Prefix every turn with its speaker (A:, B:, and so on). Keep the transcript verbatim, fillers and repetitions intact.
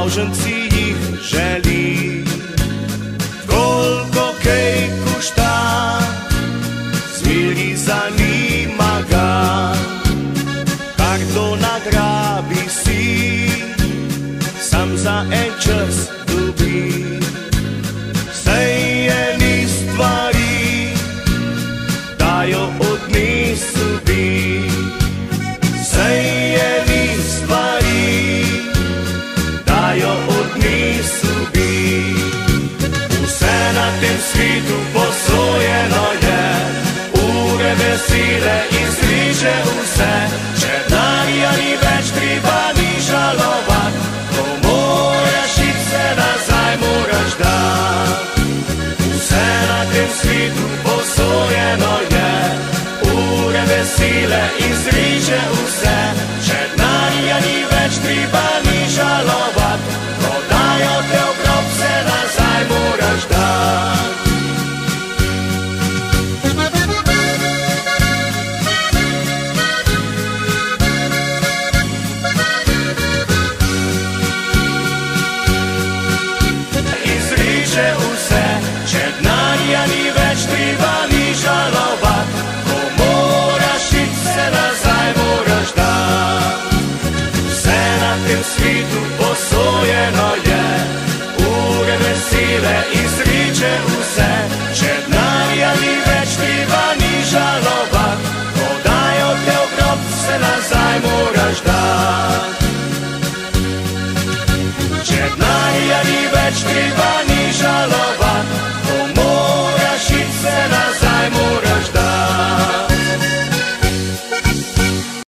A: Množenci jih želi. Koliko kaj košta, smeri zanima ga, kar to nagrabi si, sam za en čas dobi. Sej eni stvari dajo odnesu bi, sej eni stvari dajo odnesu bi. Vse na tem svetu posojeno je, ure vesele izriže vse. Če denarja ni več, treba ni žalovat, ko moraš iti, se nazaj moraš dat. Vse na tem svetu posojeno je, ure vesele izriže vse. Če denarja ni več, treba ni žalovat, ko dajo te v grob, se nazaj moraš dat. Izriže vse, če denarja ni več, treba ni žalovat, ko moraš iti, se nazaj moraš dat. Vse na tem svetu posojeno je, ure vesele izriče vse. Če denarja ni več, treba ni žalovat, ko dajo te v grob, se nazaj moraš dat. Če denarja ni več, treba ni